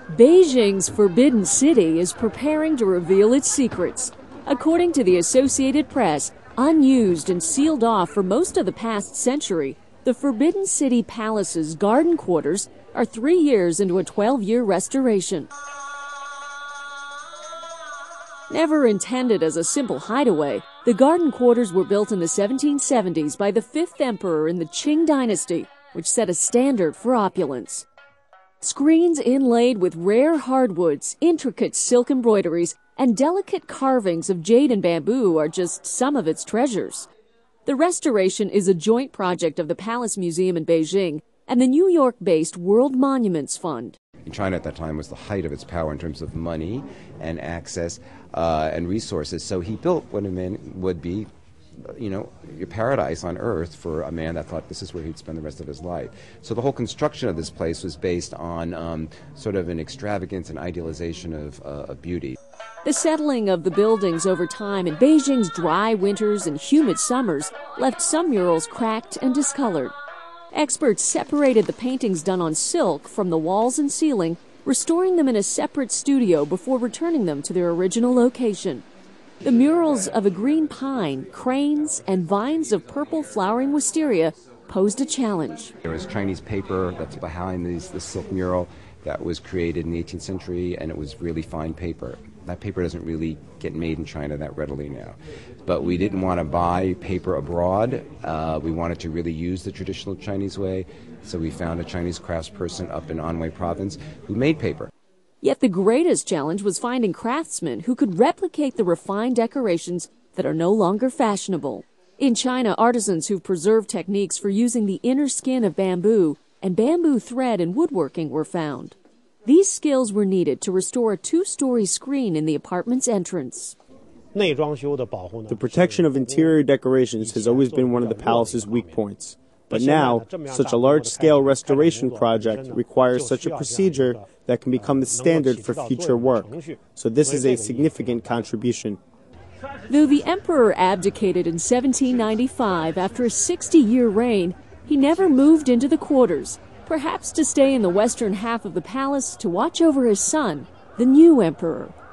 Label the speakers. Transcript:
Speaker 1: Beijing's Forbidden City is preparing to reveal its secrets. According to the Associated Press, unused and sealed off for most of the past century, the Forbidden City Palace's garden quarters are 3 years into a 12-year restoration. Never intended as a simple hideaway, the garden quarters were built in the 1770s by the 5th emperor in the Qing dynasty, which set a standard for opulence. Screens inlaid with rare hardwoods, intricate silk embroideries, and delicate carvings of jade and bamboo are just some of its treasures. The restoration is a joint project of the Palace Museum in Beijing and the New York-based World Monuments Fund.
Speaker 2: China at that time was the height of its power in terms of money and access and resources, so he built what a man would be, your paradise on earth for a man that thought this is where he'd spend the rest of his life. So the whole construction of this place was based on sort of an extravagance and idealization of beauty.
Speaker 1: The settling of the buildings over time in Beijing's dry winters and humid summers left some murals cracked and discolored. Experts separated the paintings done on silk from the walls and ceiling, restoring them in a separate studio before returning them to their original location. The murals of a green pine, cranes, and vines of purple flowering wisteria posed a challenge.
Speaker 2: There was Chinese paper that's behind this silk mural that was created in the 18th century, and it was really fine paper. That paper doesn't really get made in China that readily now. But we didn't want to buy paper abroad. We wanted to really use the traditional Chinese way, so we found a Chinese craftsperson up in Anhui province who made paper.
Speaker 1: Yet the greatest challenge was finding craftsmen who could replicate the refined decorations that are no longer fashionable. In China, artisans who've preserved techniques for using the inner skin of bamboo and bamboo thread in woodworking were found. These skills were needed to restore a 2-story screen in the apartment's entrance.
Speaker 3: The protection of interior decorations has always been one of the palace's weak points. But now, such a large-scale restoration project requires such a procedure that can become the standard for future work. So this is a significant contribution.
Speaker 1: Though the emperor abdicated in 1795 after a 60-year reign, he never moved into the quarters, perhaps to stay in the western half of the palace to watch over his son, the new emperor.